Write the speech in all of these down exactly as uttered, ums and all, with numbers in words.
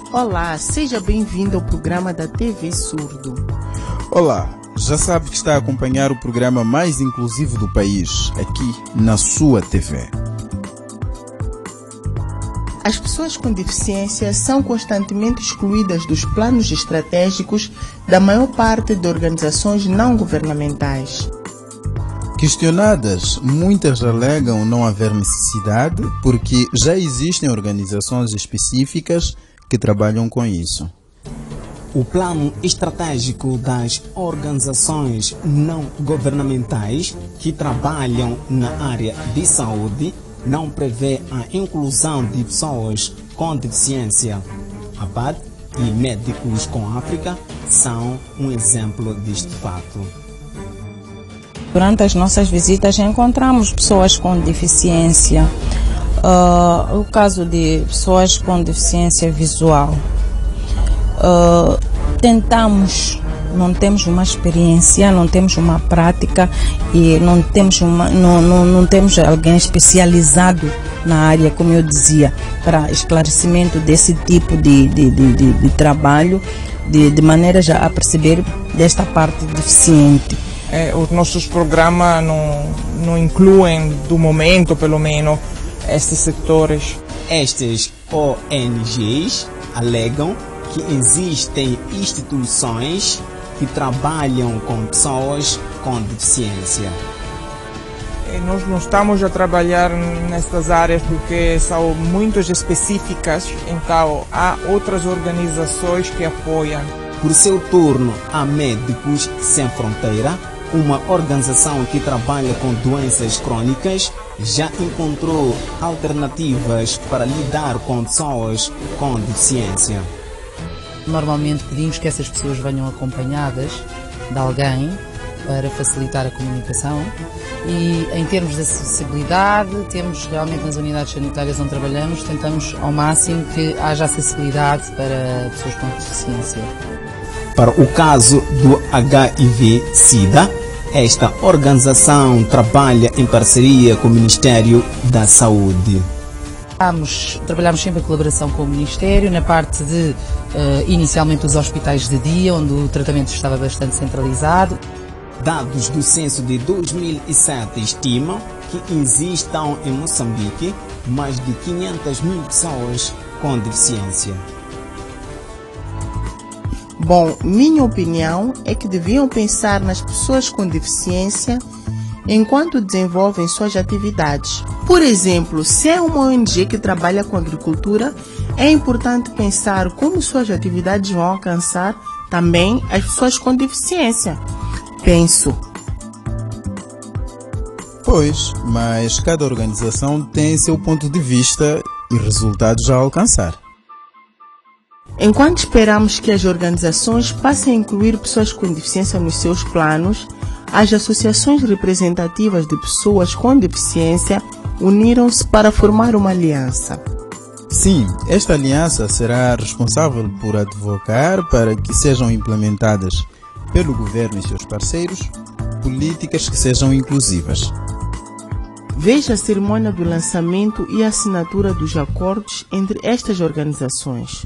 Olá, seja bem-vindo ao programa da T V Surdo. Olá, já sabe que está a acompanhar o programa mais inclusivo do país, aqui na sua T V. As pessoas com deficiência são constantemente excluídas dos planos estratégicos da maior parte de organizações não governamentais. Questionadas, muitas alegam não haver necessidade porque já existem organizações específicas que trabalham com isso. O plano estratégico das organizações não governamentais que trabalham na área de saúde não prevê a inclusão de pessoas com deficiência. A B A D e Médicos com África são um exemplo deste fato. Durante as nossas visitas encontramos pessoas com deficiência. Uh, o caso de pessoas com deficiência visual. Uh, tentamos, não temos uma experiência, não temos uma prática e não temos, uma, não, não, não temos alguém especializado na área, como eu dizia, para esclarecimento desse tipo de, de, de, de, de trabalho, de, de maneira já a perceber desta parte deficiente. Eh, os nossos programas não, não incluem, do momento pelo menos, estes setores. Estas O N Gs alegam que existem instituições que trabalham com pessoas com deficiência. E nós não estamos a trabalhar nestas áreas porque são muito específicas, então há outras organizações que apoiam. Por seu turno, a Médicos Sem Fronteira, uma organização que trabalha com doenças crônicas, já encontrou alternativas para lidar com pessoas com deficiência. Normalmente pedimos que essas pessoas venham acompanhadas de alguém para facilitar a comunicação e em termos de acessibilidade, temos realmente nas unidades sanitárias onde trabalhamos, tentamos ao máximo que haja acessibilidade para pessoas com deficiência. Para o caso do H I V SIDA, esta organização trabalha em parceria com o Ministério da Saúde. Trabalhamos, trabalhamos sempre em colaboração com o Ministério, na parte de, uh, inicialmente, os hospitais de dia, onde o tratamento estava bastante centralizado. Dados do censo de dois mil e sete estimam que existam em Moçambique mais de quinhentas mil pessoas com deficiência. Bom, minha opinião é que deviam pensar nas pessoas com deficiência enquanto desenvolvem suas atividades. Por exemplo, se é uma O N G que trabalha com agricultura, é importante pensar como suas atividades vão alcançar também as pessoas com deficiência. Penso. Pois, mas cada organização tem seu ponto de vista e resultados a alcançar. Enquanto esperamos que as organizações passem a incluir pessoas com deficiência nos seus planos, as associações representativas de pessoas com deficiência uniram-se para formar uma aliança. Sim, esta aliança será responsável por advocar para que sejam implementadas pelo governo e seus parceiros políticas que sejam inclusivas. Veja a cerimônia do lançamento e a assinatura dos acordos entre estas organizações.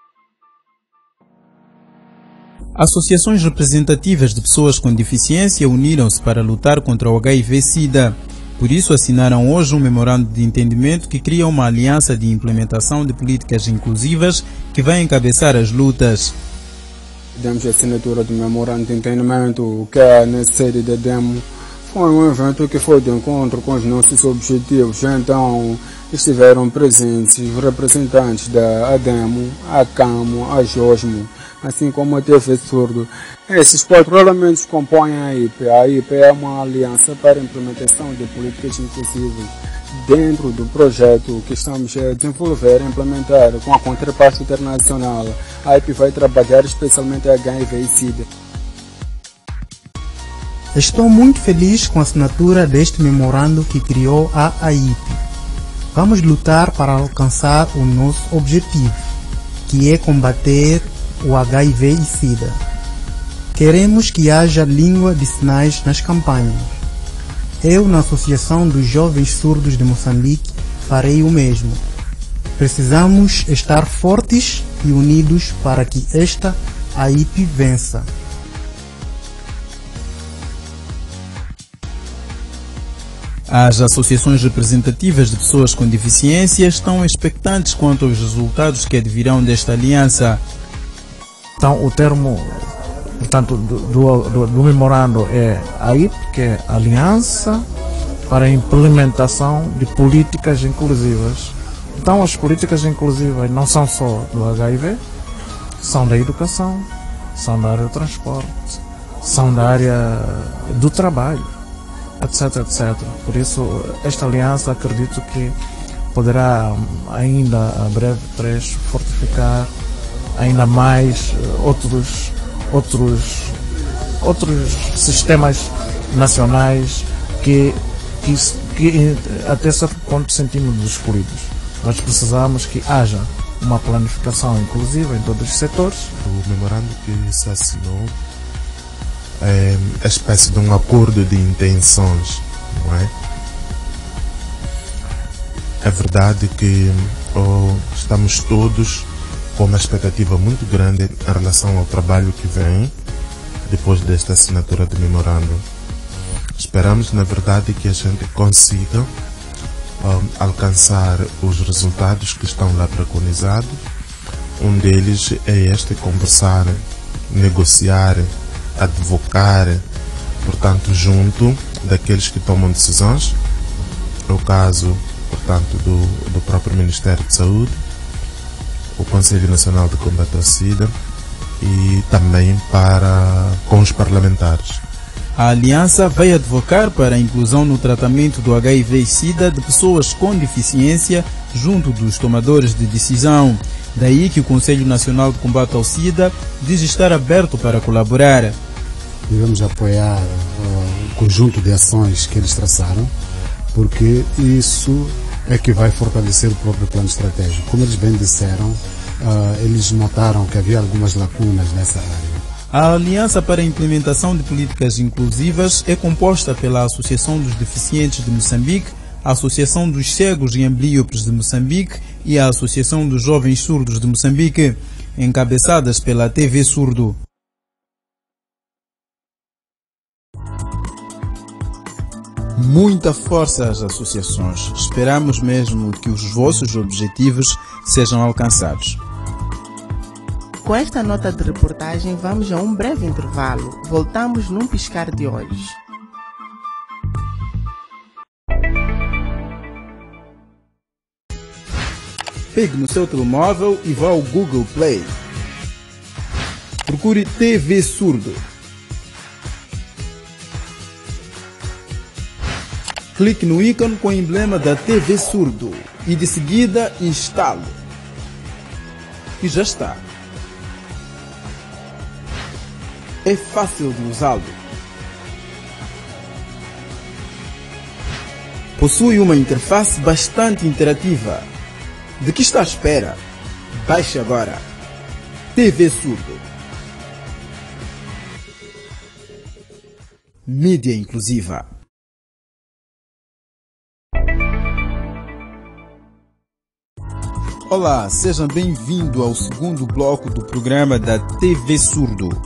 Associações representativas de pessoas com deficiência uniram-se para lutar contra o H I V SIDA. Por isso assinaram hoje um memorando de entendimento que cria uma aliança de implementação de políticas inclusivas que vai encabeçar as lutas. Demos a assinatura do memorando de entendimento que é nessa sede da DEMO. Foi um evento que foi de encontro com os nossos objetivos, então estiveram presentes representantes da ADEMO, a CAMO, a JOSMO, assim como a T V Surdo. Esses quatro elementos compõem a I P. A I P é uma aliança para a implementação de políticas inclusivas dentro do projeto que estamos a desenvolver e implementar com a contraparte internacional. A I P vai trabalhar especialmente a H I V e SIDA. Estou muito feliz com a assinatura deste memorando que criou a A I P. Vamos lutar para alcançar o nosso objetivo, que é combater o H I V e SIDA. Queremos que haja língua de sinais nas campanhas. Eu, na Associação dos Jovens Surdos de Moçambique, farei o mesmo. Precisamos estar fortes e unidos para que esta A I P vença. As associações representativas de pessoas com deficiência estão expectantes quanto aos resultados que advirão desta aliança. Então, o termo, portanto, do, do, do, do memorando é A I P, que é Aliança para a Implementação de Políticas Inclusivas. Então, as políticas inclusivas não são só do H I V, são da educação, são da área do transporte, são da área do trabalho, etc, etcétera. Por isso, esta aliança, acredito que poderá ainda a breve trecho fortificar ainda mais outros, outros, outros sistemas nacionais que, que, que até certo ponto sentimos excluídos. Nós precisamos que haja uma planificação inclusiva em todos os setores. O memorando que se assinou é a espécie de um acordo de intenções, não é? É verdade que oh, estamos todos com uma expectativa muito grande em relação ao trabalho que vem depois desta assinatura de memorando. Esperamos, na verdade, que a gente consiga um, alcançar os resultados que estão lá preconizados. Um deles é este: conversar, negociar, advocar, portanto, junto daqueles que tomam decisões. É o caso, portanto, do, do próprio Ministério de Saúde, o Conselho Nacional de Combate ao SIDA e também para com os parlamentares. A aliança vai advocar para a inclusão no tratamento do H I V e SIDA de pessoas com deficiência junto dos tomadores de decisão. Daí que o Conselho Nacional de Combate ao SIDA diz estar aberto para colaborar. Devemos apoiar uh, o conjunto de ações que eles traçaram, porque isso é que vai fortalecer o próprio plano estratégico. Como eles bem disseram, uh, eles notaram que havia algumas lacunas nessa área. A Aliança para a Implementação de Políticas Inclusivas é composta pela Associação dos Deficientes de Moçambique, a Associação dos Cegos e Amblíopes de Moçambique e a Associação dos Jovens Surdos de Moçambique, encabeçadas pela T V Surdo. Muita força às associações. Esperamos mesmo que os vossos objetivos sejam alcançados. Com esta nota de reportagem, vamos a um breve intervalo. Voltamos num piscar de olhos. Pegue no seu telemóvel e vá ao Google Play. Procure T V Surdo. Clique no ícone com o emblema da T V Surdo e de seguida instale. E já está. É fácil de usá-lo. Possui uma interface bastante interativa. De que está à espera? Baixe agora. T V Surdo. Mídia inclusiva. Olá, seja bem-vindo ao segundo bloco do programa da T V Surdo.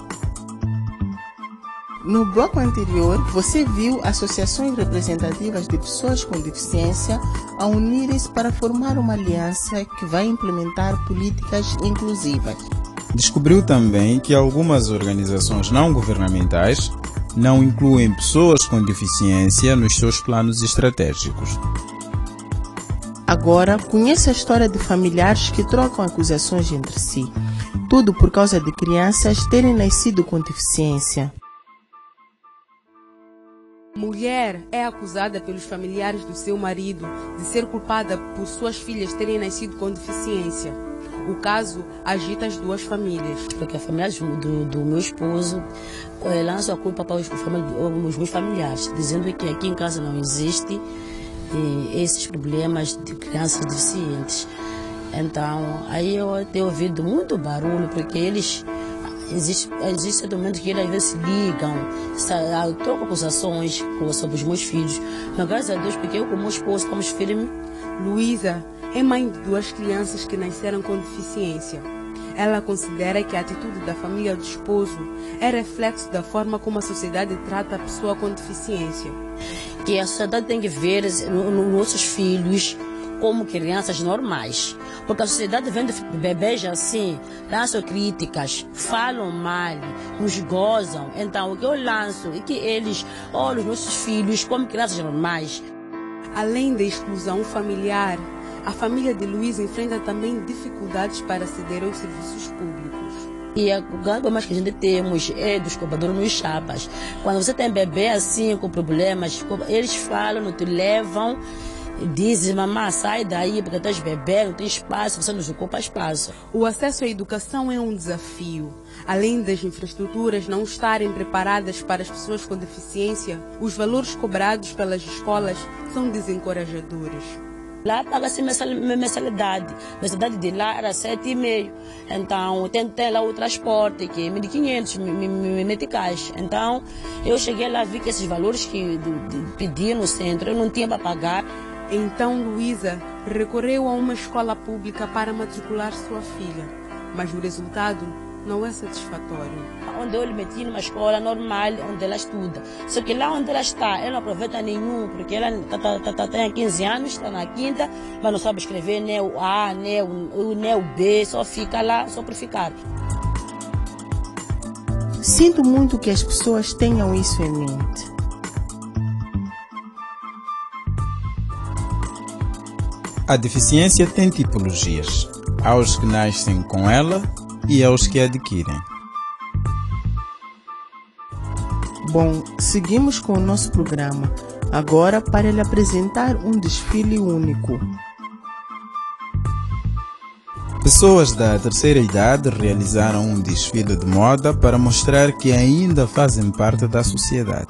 No bloco anterior, você viu associações representativas de pessoas com deficiência a unirem-se para formar uma aliança que vai implementar políticas inclusivas. Descobriu também que algumas organizações não governamentais não incluem pessoas com deficiência nos seus planos estratégicos. Agora, conheça a história de familiares que trocam acusações entre si. Tudo por causa de crianças terem nascido com deficiência. Mulher é acusada pelos familiares do seu marido de ser culpada por suas filhas terem nascido com deficiência. O caso agita as duas famílias. Porque a família do, do meu esposo eh, lança a culpa para os, os meus familiares, dizendo que aqui em casa não existe eh, esses problemas de crianças deficientes. Então, aí eu tenho ouvido muito barulho, porque eles... Existe, existe momentos que eles às vezes se ligam, trocam acusações sobre os meus filhos. Mas graças a Deus, porque eu com o meu esposo estamos firmes, Luísa é mãe de duas crianças que nasceram com deficiência. Ela considera que a atitude da família do esposo é reflexo da forma como a sociedade trata a pessoa com deficiência. Que a sociedade tem que ver nos nossos filhos como crianças normais. Porque a sociedade vendo bebês assim, lançam críticas, falam mal, nos gozam. Então o que eu lanço é que eles olhem os nossos filhos como crianças normais. Além da exclusão familiar, a família de Luísa enfrenta também dificuldades para aceder aos serviços públicos. E o grande problema que a gente temos é dos cobradores nos chapas. Quando você tem bebê assim, com problemas, eles falam, não te levam, dizem, mamãe, sai daí porque tens bebê, não tem espaço, você nos ocupa espaço. O acesso à educação é um desafio. Além das infraestruturas não estarem preparadas para as pessoas com deficiência, os valores cobrados pelas escolas são desencorajadores. Lá paga-se mensalidade. A mensalidade de lá era sete e meio. Então, tem, tem lá o transporte, que é mil e quinhentos meticais. Então, eu cheguei lá e vi que esses valores que de, de, pedi no centro, eu não tinha para pagar. Então, Luísa recorreu a uma escola pública para matricular sua filha. Mas o resultado não é satisfatório. Onde eu lhe meti numa escola normal, onde ela estuda. Só que lá onde ela está, ela não aproveita nenhum, porque ela tá, tá, tá, tá, tem quinze anos, está na quinta, mas não sabe escrever nem o A, nem o, nem o B, só fica lá, só por ficar. Sinto muito que as pessoas tenham isso em mente. A deficiência tem tipologias. Há os que nascem com ela e aos que adquirem. Bom, seguimos com o nosso programa, agora para lhe apresentar um desfile único. Pessoas da terceira idade realizaram um desfile de moda para mostrar que ainda fazem parte da sociedade.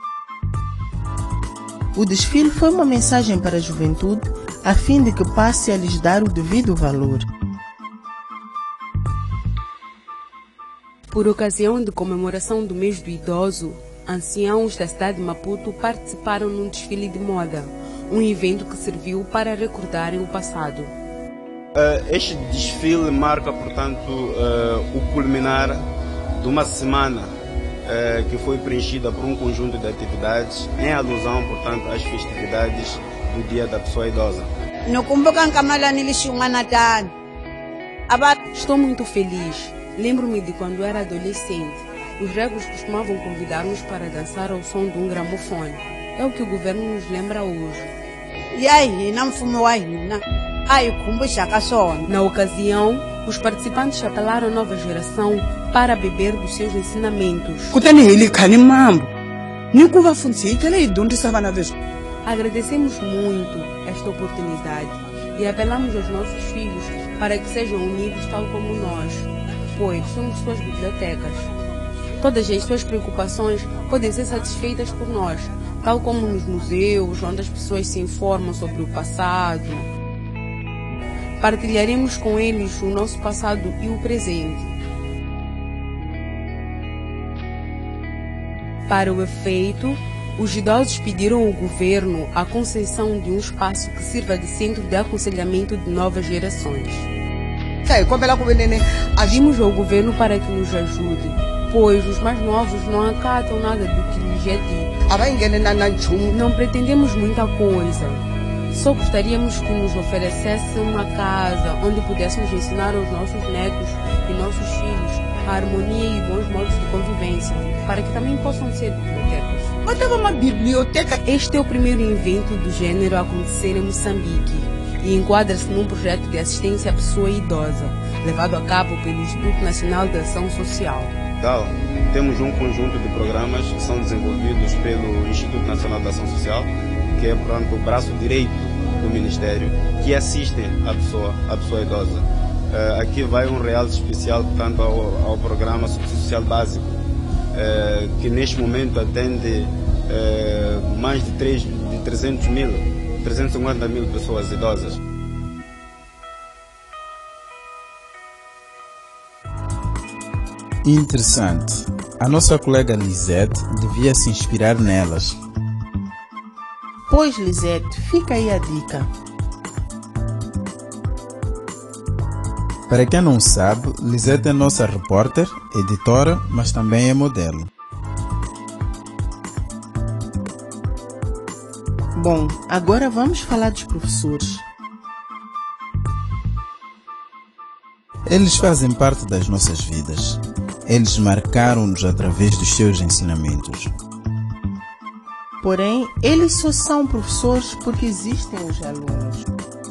O desfile foi uma mensagem para a juventude, a fim de que passe a lhes dar o devido valor. Por ocasião de comemoração do mês do idoso, anciãos da cidade de Maputo participaram num desfile de moda, um evento que serviu para recordarem o passado. Este desfile marca, portanto, o culminar de uma semana que foi preenchida por um conjunto de atividades em alusão, portanto, às festividades do Dia da Pessoa Idosa. Estou muito feliz. Lembro-me de quando era adolescente. Os regos costumavam convidar-nos para dançar ao som de um gramofone. É o que o governo nos lembra hoje. Na ocasião, os participantes apelaram à nova geração para beber dos seus ensinamentos. Agradecemos muito esta oportunidade e apelamos aos nossos filhos para que sejam unidos tal como nós, pois somos suas bibliotecas. Todas as suas preocupações podem ser satisfeitas por nós, tal como nos museus, onde as pessoas se informam sobre o passado. Partilharemos com eles o nosso passado e o presente. Para o efeito, os idosos pediram ao governo a concessão de um espaço que sirva de centro de aconselhamento de novas gerações. Pedimos ao governo para que nos ajude, pois os mais novos não acatam nada do que lhes é dito. Não pretendemos muita coisa. Só gostaríamos que nos oferecesse uma casa onde pudéssemos ensinar aos nossos netos e nossos filhos a harmonia e bons modos de convivência, para que também possam ser bibliotecas. Uma biblioteca. Este é o primeiro evento do gênero a acontecer em Moçambique e enquadra-se num projeto de assistência à pessoa idosa, levado a cabo pelo Instituto Nacional de Ação Social. Então, temos um conjunto de programas que são desenvolvidos pelo Instituto Nacional de Ação Social, que é, portanto, o braço direito do Ministério, que assistem a pessoa, a pessoa idosa. Uh, aqui vai um realce especial, portanto, ao, ao programa social básico, uh, que neste momento atende uh, mais de, três, de trezentos mil, trezentos e cinquenta mil pessoas idosas. Interessante. A nossa colega Lisette devia se inspirar nelas. Pois, Lisette, fica aí a dica. Para quem não sabe, Lisete é nossa repórter, editora, mas também é modelo. Bom, agora vamos falar dos professores. Eles fazem parte das nossas vidas. Eles marcaram-nos através dos seus ensinamentos. Porém, eles só são professores porque existem os alunos.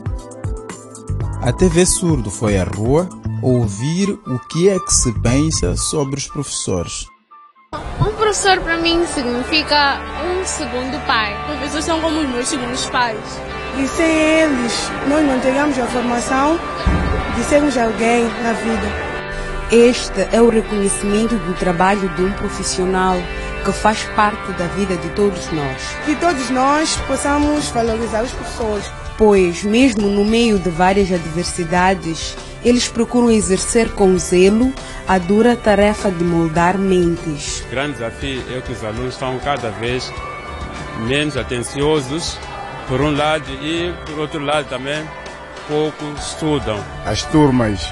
A T V Surdo foi à rua ouvir o que é que se pensa sobre os professores. Um professor para mim significa um segundo pai. Os professores são como os meus segundos pais. E sem eles, nós não teríamos a formação de sermos alguém na vida. Este é o reconhecimento do trabalho de um profissional que faz parte da vida de todos nós. Que todos nós possamos valorizar os professores. Pois, mesmo no meio de várias adversidades, eles procuram exercer com zelo a dura tarefa de moldar mentes. O grande desafio é que os alunos estão cada vez menos atenciosos, por um lado, e por outro lado também pouco estudam. As turmas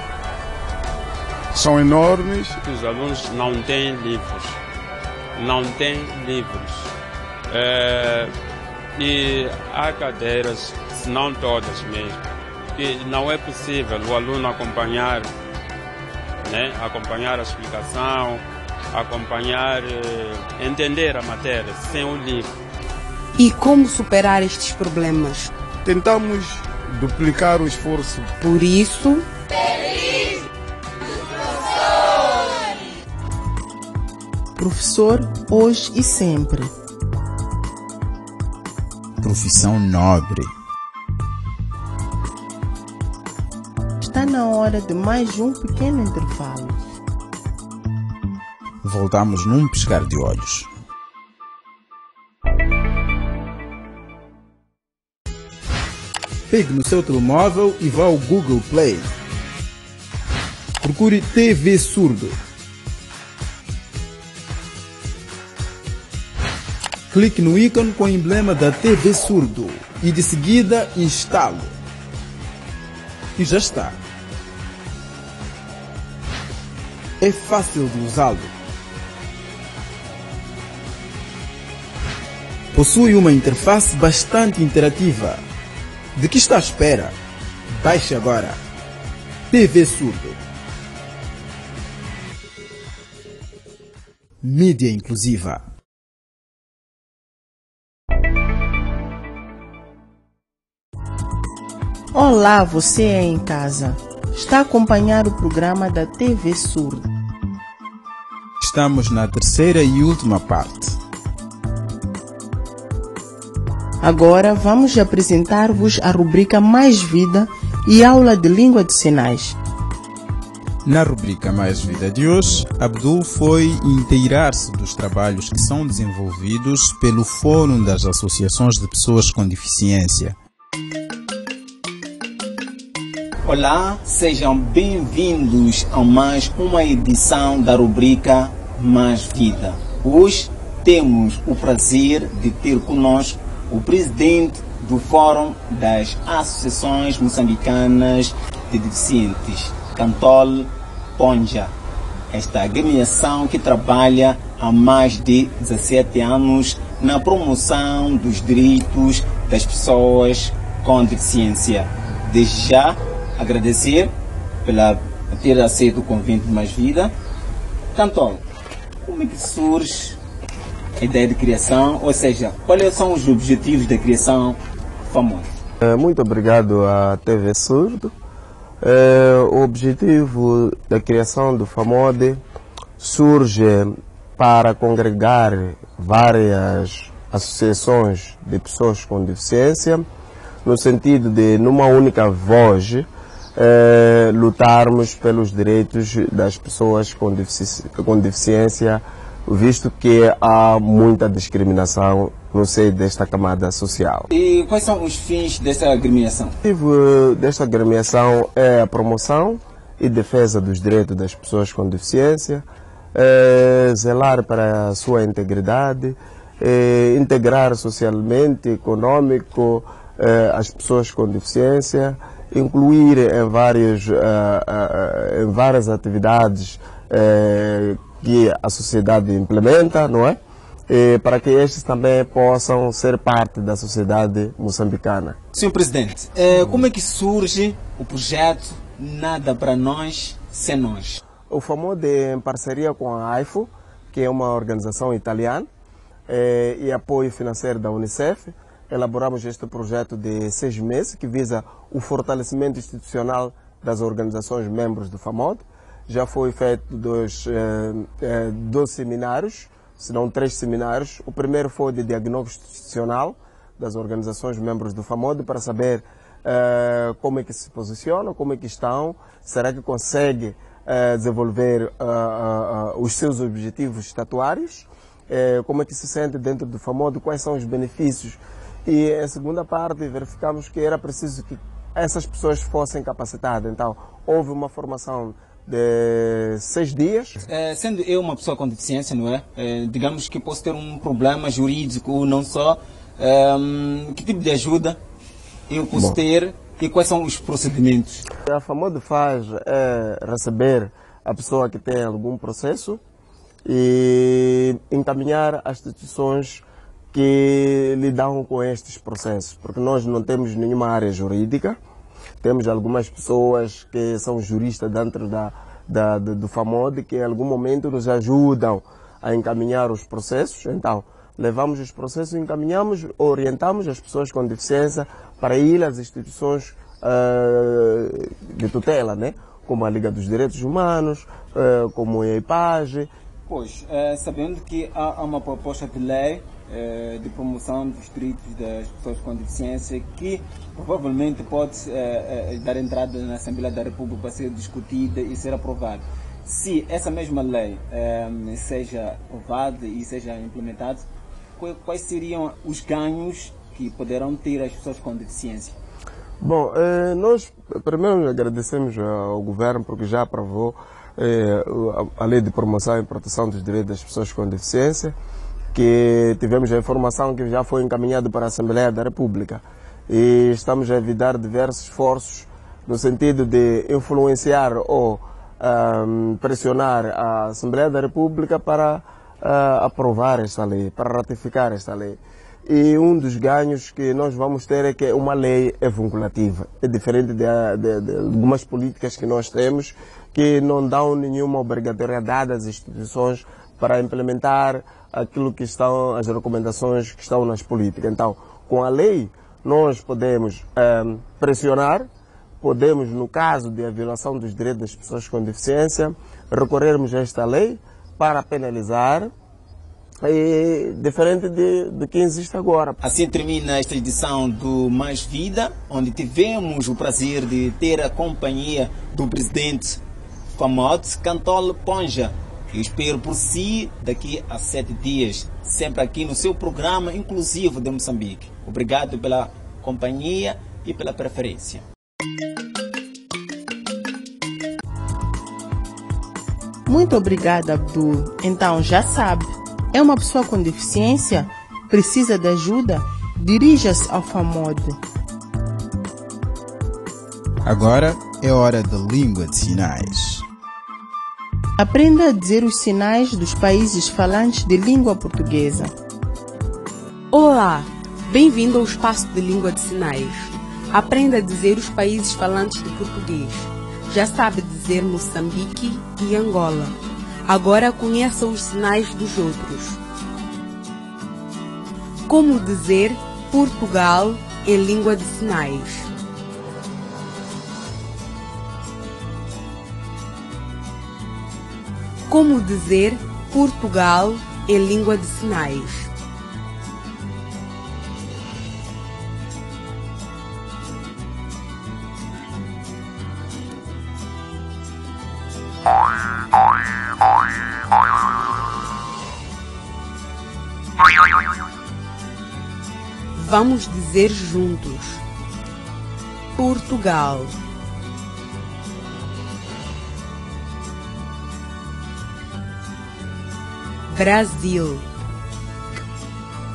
são enormes. Os alunos não têm livros, não têm livros. É, e há cadeiras, se não todas mesmo, que não é possível o aluno acompanhar, né, acompanhar a explicação, acompanhar, entender a matéria sem o livro. E como superar estes problemas? Tentamos duplicar o esforço. Por isso, feliz professor hoje e sempre. Profissão nobre. Está na hora de mais um pequeno intervalo. Voltamos num piscar de olhos. Pegue no seu telemóvel e vá ao Google Play. Procure T V Surdo. Clique no ícone com o emblema da T V Surdo e de seguida instale. E já está. É fácil de usá-lo. Possui uma interface bastante interativa. De que está à espera? Baixe agora. T V Surdo. Mídia inclusiva. Olá, você é em casa. Está a acompanhar o programa da T V Surdo. Estamos na terceira e última parte. Agora vamos apresentar-vos a rubrica Mais Vida e aula de língua de sinais. Na rubrica Mais Vida de hoje, Abdul foi inteirar-se dos trabalhos que são desenvolvidos pelo Fórum das Associações de Pessoas com Deficiência. Olá, sejam bem-vindos a mais uma edição da rubrica Mais Vida. Hoje temos o prazer de ter conosco o presidente do Fórum das Associações Moçambicanas de Deficientes, Cantol Ponja. Esta agremiação que trabalha há mais de dezessete anos na promoção dos direitos das pessoas com deficiência. Desde já, agradecer pela ter aceito o convite de Mais Vida. Cantol, como é que surge a ideia de criação, ou seja, quais são os objetivos da criação FAMODE? Muito obrigado à T V Surdo. O objetivo da criação do FAMODE surge para congregar várias associações de pessoas com deficiência, no sentido de, numa única voz, eh, lutarmos pelos direitos das pessoas com defici- com deficiência, visto que há muita discriminação no seio desta camada social. E quais são os fins desta agremiação? O objetivo desta agremiação é a promoção e defesa dos direitos das pessoas com deficiência, é zelar para a sua integridade, é integrar socialmente, econômico, é, as pessoas com deficiência incluir em, vários, uh, uh, em várias atividades uh, que a sociedade implementa, não é? E para que estes também possam ser parte da sociedade moçambicana. senhor Presidente, eh, como é que surge o projeto Nada para Nós, Sem Nós? O FAMODE, em parceria com a AIFO, que é uma organização italiana, eh, e apoio financeiro da Unicef, elaboramos este projeto de seis meses que visa o fortalecimento institucional das organizações membros do FAMODE. Já foi feito dois, eh, eh, dois seminários, se não três seminários. O primeiro foi de diagnóstico institucional das organizações membros do FAMODE para saber uh, como é que se posicionam, como é que estão, será que consegue uh, desenvolver uh, uh, uh, os seus objetivos estatuários, uh, como é que se sente dentro do FAMODE, quais são os benefícios. E em segunda parte verificamos que era preciso que essas pessoas fossem capacitadas. Então houve uma formação de seis dias. É, sendo eu uma pessoa com deficiência, não é? É, digamos que posso ter um problema jurídico, não só. É, que tipo de ajuda eu posso Bom. ter e quais são os procedimentos? A FAMODE faz é receber a pessoa que tem algum processo e encaminhar as instituições que lidam com estes processos, porque nós não temos nenhuma área jurídica. Temos algumas pessoas que são juristas dentro da, da, do FAMODE que em algum momento nos ajudam a encaminhar os processos. Então, levamos os processos, encaminhamos, orientamos as pessoas com deficiência para ir às instituições uh, de tutela, né? Como a Liga dos Direitos Humanos, uh, como a EIPAGE. Pois, uh, sabendo que há uma proposta de lei de promoção dos direitos das pessoas com deficiência que provavelmente pode eh, dar entrada na Assembleia da República para ser discutida e ser aprovada. Se essa mesma lei eh, seja aprovada e seja implementada, quais seriam os ganhos que poderão ter as pessoas com deficiência? Bom, eh, nós primeiro agradecemos ao governo porque já aprovou eh, a lei de promoção e proteção dos direitos das pessoas com deficiência, que tivemos a informação que já foi encaminhado para a Assembleia da República e estamos a evitar diversos esforços no sentido de influenciar ou um, pressionar a Assembleia da República para uh, aprovar esta lei, para ratificar esta lei. E um dos ganhos que nós vamos ter é que uma lei é vinculativa, é diferente de, de, de algumas políticas que nós temos que não dão nenhuma obrigatoriedade às instituições para implementar aquilo que estão, as recomendações que estão nas políticas. Então, com a lei, nós podemos um, pressionar, podemos, no caso de a violação dos direitos das pessoas com deficiência, recorrermos a esta lei para penalizar, e, diferente de, de que existe agora. Assim termina esta edição do Mais Vida, onde tivemos o prazer de ter a companhia do presidente FAMODE, Cantolo Ponja. Eu espero por si daqui a sete dias, sempre aqui no seu programa inclusivo de Moçambique. Obrigado pela companhia e pela preferência. Muito obrigada, Abdul. Então, já sabe, é uma pessoa com deficiência? Precisa de ajuda? Dirija-se ao FAMODE. Agora é hora da língua de sinais. Aprenda a dizer os sinais dos países falantes de língua portuguesa. Olá, bem-vindo ao espaço de língua de sinais. Aprenda a dizer os países falantes de português. Já sabe dizer Moçambique e Angola. Agora conheça os sinais dos outros. Como dizer Portugal em língua de sinais? Como dizer Portugal em língua de sinais? Vamos dizer juntos. Portugal. Brasil.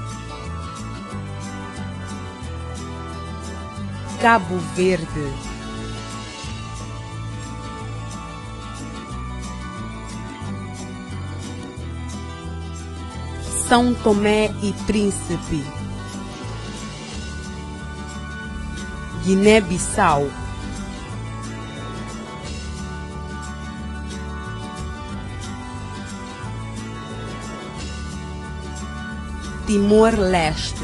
Cabo Verde. São Tomé e Príncipe, Guiné-Bissau, Timor-Leste,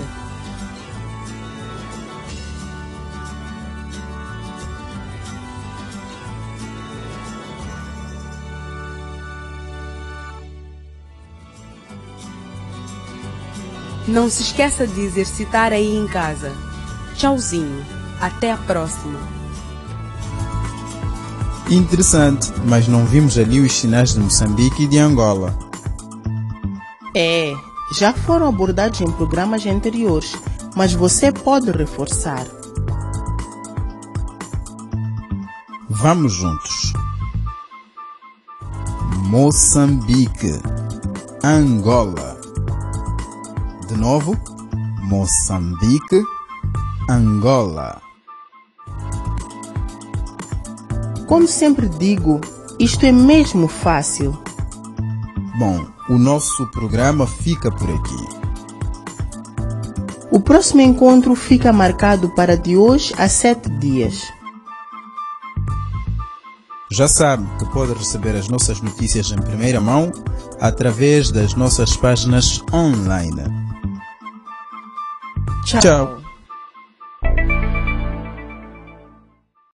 não se esqueça de exercitar aí em casa. Tchauzinho, até a próxima. Interessante, mas não vimos ali os sinais de Moçambique e de Angola. É, já foram abordados em programas anteriores, mas você pode reforçar. Vamos juntos. Moçambique, Angola. De novo, Moçambique, Angola. Como sempre digo, isto é mesmo fácil. Bom, o nosso programa fica por aqui. O próximo encontro fica marcado para de hoje a sete dias. Já sabe que pode receber as nossas notícias em primeira mão através das nossas páginas online. Tchau. Tchau.